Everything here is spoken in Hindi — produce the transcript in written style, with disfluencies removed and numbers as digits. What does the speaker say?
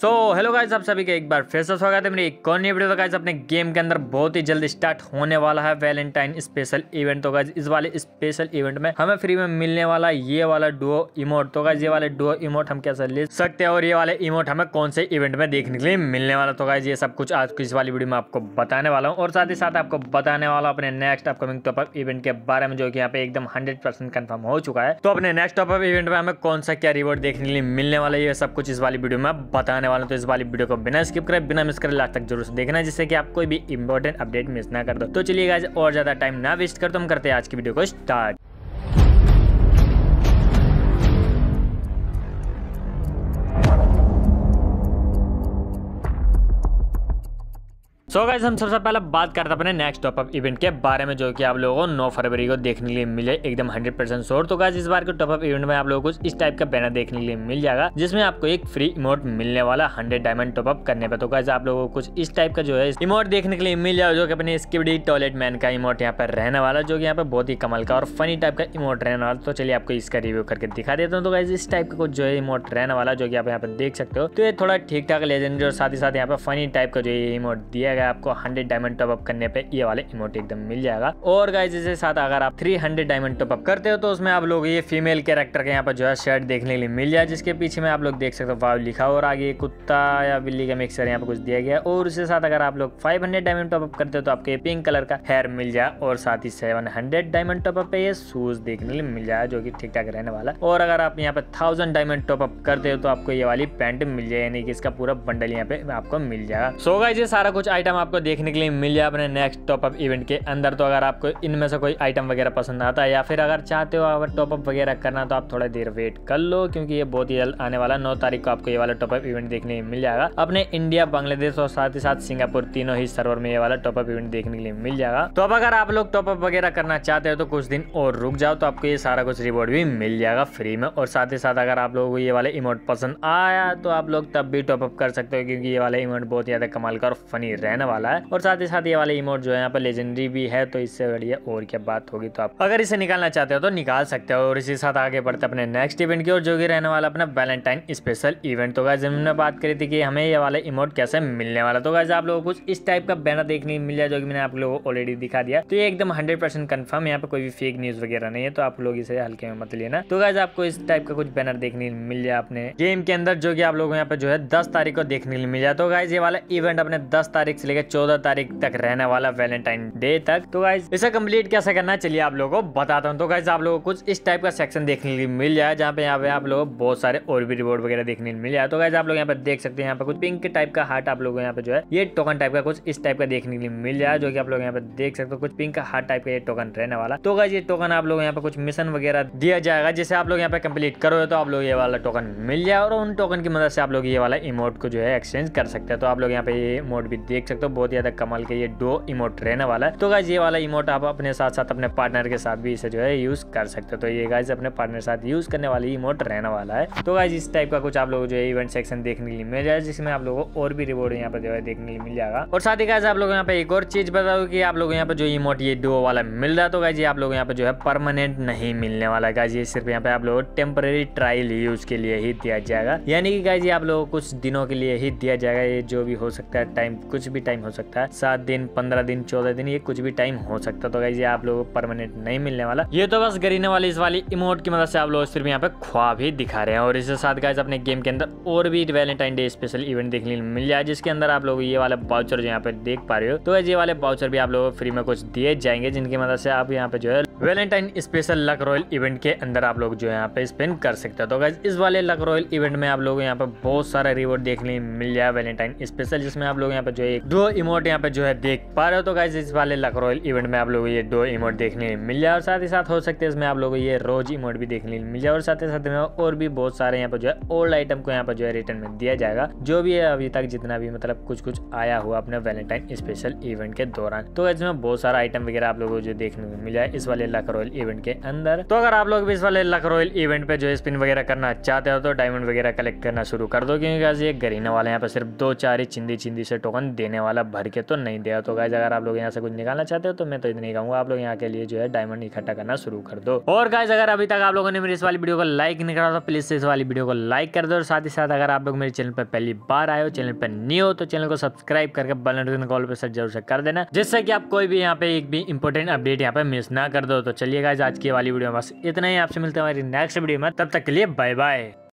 सो हेलो गाइस, आप सभी का एक बार फिर से स्वागत है मेरी एक और नई वीडियो। तो गाइस अपने गेम के अंदर बहुत ही जल्द स्टार्ट होने वाला है वैलेंटाइन स्पेशल इवेंट। तो गाइस इस वाले स्पेशल इवेंट में हमें फ्री में मिलने वाला ये वाला डुओ इमोट। तो गाइस ये वाले डुओ इमोट हम कैसे ले सकते हैं और ये वाले इमोट हमें कौन से इवेंट में देखने के लिए मिलने वाला। तो गाइस ये सब कुछ आज की इस वाली वीडियो में आपको बताने वाला हूँ और साथ ही साथ आपको बताने वाला अपने next upcoming top up event के बारे में, जो कि यहाँ पे एकदम 100% कंफर्म हो चुका है। तो अपने नेक्स्ट टॉप अप इवेंट में हमें कौन सा क्या रिवॉर्ड देखने के लिए मिलने वाला है, ये सब कुछ इस वाली वीडियो में बताने वाला हूँ। तो इस वाली वीडियो को बिना स्किप करे, बिना मिस करे लास्ट तक जरूर से देखना, जिससे कि आप कोई भी इंपॉर्टेंट अपडेट मिस ना कर दो। तो चलिए गाइस और ज्यादा टाइम ना वेस्ट कर, तो हम करते हैं आज की वीडियो को स्टार्ट। सो गाइस हम सबसे पहले बात करते हैं अपने नेक्स्ट टॉप अप इवेंट के बारे में, जो कि आप लोगों को 9 फरवरी को देखने के लिए मिले एकदम 100% श्योर। तो गाइस इस बार के टॉप अप इवेंट में आप लोगों को कुछ इस टाइप का बैनर देखने के लिए मिल जाएगा, जिसमें आपको एक फ्री इमोट मिलने वाला 100 डायमंड टॉप अप करने पे। तो गाइस आप लोगों को कुछ इस टाइप का जो है इमोट देखने के लिए मिल जाएगा, जो कि अपने स्किबिडी टॉयलेट मैन का इमोट यहाँ पर रहने वाला, जो कि यहाँ पे बहुत ही कमाल का और फनी टाइप का इमोट रहने वाला। तो चलिए आपको इसका रिव्यू करके दिखा देता हूँ। तो गाइस इस टाइप का कुछ जो है इमोट रहने वाला, जो कि आप यहाँ पे देख सकते हो। तो ये थोड़ा ठीक ठाक लेजेंडरी और साथ ही साथ यहाँ पे फनी टाइप का जो ये इमोट दिया गया आपको 100 डायमंड टॉप अप करने पे ये वाले इमोट एकदम मिल जाएगा। और गाइस इसके साथ अगर आप 300 डायमंड टॉप अप करते हो तो उसमें आप लोग ये फीमेल कैरेक्टर के यहाँ पर जो है शर्ट देखने के लिए मिल जाए, जिसके पीछे में आप लोग देख सकते हो वाव लिखा और आगे कुत्ता या बिल्ली का मिक्सर यहाँ पे कुछ दिया गया। और उसके साथ अगर आप लोग 500 डायमंड टॉप अप करते हो तो आपको ये पिंक कलर का हेयर मिल जाए और साथ ही 700 डायमंड टॉप अप पे ये शूज देखने के लिए मिल जाए, जो कि ठीक ठाक रहने वाला। और अगर आप यहाँ पे 1000 डायमंड टॉप अप करते हो तो आपको ये वाली पैंट मिल जाए, यानी कि इसका पूरा बंडल यहाँ पे आपको मिल जाएगा। सो गाइस ये सारा कुछ आइटम आपको देखने के लिए मिल जाए अपने नेक्स्ट टॉप अप इवेंट के अंदर। तो अगर आपको इनमें से कोई आइटम वगैरह पसंद आता है या फिर अगर चाहते हो अगर टॉप अप वगैरह करना, तो आप थोड़ा देर वेट कर लो, क्योंकि ये बहुत ही जल्द आने वाला 9 तारीख को आपको ये वाला टॉप अप इवेंट देखने को मिल जाएगा अपने इंडिया, बांग्लादेश और साथ ही साथ सिंगापुर तीनों ही सर्वर में ये वाला टॉप अप इवेंट देखने के लिए मिल जाएगा। तो अब अगर आप लोग टॉप अप वगैरह करना चाहते हो तो कुछ दिन और रुक जाओ, तो आपको ये सारा कुछ रिवॉर्ड भी मिल जाएगा फ्री में। और साथ ही साथ अगर आप लोगों को ये वाले इमोट पसंद आया तो आप लोग तब भी टॉप अप कर सकते हो, क्योंकि ये वाला इमोट बहुत ज्यादा कमाल का और फनी रहने वाला है। और साथ ही साथ ये वाले इमोट जो है यहाँ पर लेजेंडरी भी है, तो इससे बढ़िया और क्या बात होगी। तो आप अगर इसे निकालना चाहते हो तो निकाल सकते हो। और इसी साथ आगे बढ़ते अपने नेक्स्ट इवेंट की ओर, जो कि रहने वाला अपना वैलेंटाइन स्पेशल इवेंट। तो गाइस हमने बात करी थी कि हमें ये वाला इमोट कैसे मिलने वाला। तो गाइस आप लोगों को कुछ इस टाइप का बैनर देखने मिल जाए, जो कि मैंने आप लोगों को ऑलरेडी दिखा दिया। तो ये एकदम 100% कंफर्म, यहाँ पे कोई भी फेक न्यूज वगैरह नहीं है, तो आप लोग इसे हल्के में मत लेना। तो गाइस आपको इस टाइप का कुछ बैनर देखने मिल जाए अपने गेम के अंदर, जो कि आप लोगों यहाँ पे जो है 10 तारीख को देखने मिल जाए। तो गाइस ये वाला इवेंट अपने 10 तारीख से लेकर 14 तारीख तक रहने वाला वैलेंटाइन डे तक। तो गाइस इसे कंप्लीट कैसे करना है चलिए आप लोगों को बताता हूँ। तो गाइस आप लोगों को कुछ इस टाइप का सेक्शन देखने के लिए मिल जाए, जहाँ पे आप लोगों को बहुत सारे और भी रिवॉर्ड वगैरह देखने को मिल जाए। तो गाइस आप लोग यहाँ पे देख सकते हैं, यहाँ पे कुछ पिंक टाइप का हार्ट आप लोगों को यहाँ पे जो है ये टोकन टाइप का कुछ इस टाइप का देखने के लिए मिल जाए, जो कि आप लोग यहाँ पे देख सकते हो कुछ पिंक का हार्ट टाइप का ये टोकन रहने वाला। तो गाइस ये टोकन आप लोग यहाँ पे कुछ मिशन वगैरह दिया जाएगा, जिसे आप लोग यहाँ पे कंप्लीट करोगे तो आप लोग ये वाला टोकन मिल जाए, और उन टोकन की मदद से आप लोग ये वाला इमोट को जो है एक्सचेंज कर सकते हैं। तो आप लोग यहाँ पे ये इमोट भी देख सकते हो, बहुत ज्यादा कमाल के ये डुओ इमोट रहने वाला है। तो गाइस ये वाला इमोट आप अपने साथ साथ अपने पार्टनर के साथ भी इसे जो है यूज कर सकते हो। तो ये गाइस अपने पार्टनर के साथ यूज करने वाली इमोट रहने वाला है। तो गाइस इस टाइप का कुछ आप लोगों जो है इवेंट सेक्शन देखने के लिए मिल जाए, जिसमें आप लोगों को और भी रिवॉर्ड यहाँ पे जो है देखने के लिए मिल जाएगा। और साथ ही गाइस आप लोग यहाँ पे एक और चीज बताओ कि आप लोग यहाँ पे जो इमोट ये डुओ वाला मिल रहा है, तो गाइस ये आप लोग यहाँ पे जो है परमानेंट नहीं मिलने वाला है गाइस, ये सिर्फ यहाँ पे आप लोगों को टेम्पररी ट्रायल यूज के लिए ही दिया जाएगा, यानी कि गाइस ये आप लोगों को कुछ दिनों के लिए ही दिया जाएगा। ये जो भी हो सकता है टाइम, कुछ भी टाइम हो सकता है, 7 दिन 15 दिन 14 दिन, ये कुछ भी टाइम हो सकता है। तो गाइस ये आप लोगों को परमानेंट नहीं मिलने वाला। ये तो बस गरीने वाली इस वाली इमोट की मदद से आप लोग सिर्फ यहाँ पे ख्वाब ही दिखा रहे हैं। और इसके साथ गाइस अपने गेम के अंदर और भी वैलेंटाइन डे स्पेशल इवेंट देखने को मिल जाए, जिसके अंदर आप लोग ये वाले बाउचर जो यहाँ पे देख पा रहे हो, तो ये वाले बाउचर भी आप लोगों को फ्री में कुछ दिए जाएंगे, जिनकी मदद से आप यहाँ पे जो है Valentine special luck royale event के अंदर आप लोग जो है यहाँ पे स्पेंड कर सकते हो। तो गाइस इस वाले लक रॉयल इवेंट में आप लोग यहाँ पे बहुत सारा रिवॉर्ड देखने मिल जाए वैलेंटाइन स्पेशल, जिसमें आप लोग यहाँ पे जो है दो इमोट यहाँ पे जो है देख पा रहे हो। तो गाइस इस वाले लक रॉयल इवेंट में आप लोग ये 2 इमोट देखने मिल जाए, और साथ ही साथ हो सकते हैं इसमें आप लोगों को ये रोज इमोट भी देखने मिल जाए। और साथ ही साथ में और भी बहुत सारे यहाँ पे जो है ओल्ड आइटम को यहाँ पे जो है रिटर्न में दिया जाएगा, जो भी है अभी तक जितना भी मतलब कुछ आया हुआ अपने वैलेंटाइन स्पेशल इवेंट के दौरान। तो इसमें बहुत सारा आइटम वगैरह आप लोगों को जो देखने को मिल जाए इस वाले लक रॉयल इवेंट के अंदर। तो अगर आप लोग भी इस वाले लक रॉयल इवेंट पे जो स्पिन वगैरह करना चाहते हो तो डायमंड वगैरह कलेक्ट करना शुरू कर दो, क्योंकि ये गरीना वाले यहाँ पे सिर्फ 2-4 ही चिंदी से टोकन देने वाला भर के तो नहीं देगा। तो गाइज अगर आप लोग यहाँ से कुछ निकालना चाहते हो तो मैं तो इतना ही कहूँगा, आप लोग यहाँ के लिए जो है डायमंड इकट्ठा करना शुरू कर दो। और गाइज अगर अभी तक आप लोगों ने मेरी इस वाली वीडियो को लाइक नहीं करा तो प्लीज इस वाली वीडियो को लाइक कर दो। और साथ ही साथ अगर आप लोग मेरे चैनल पर पहली बार आए हो, चैनल पर न्यू हो, तो चैनल को सब्सक्राइब करके बेल नोटिफिकेशन कॉल पे सेट जरूर से कर देना, जिससे कि आप कोई भी यहाँ पे एक भी इंपॉर्टेंट अपडेट यहाँ पे मिस ना कर दो। तो चलिए गाइज आज की वाली वीडियो में बस इतना ही, आपसे मिलते हैं हमारी नेक्स्ट वीडियो में, तब तक के लिए बाय बाय।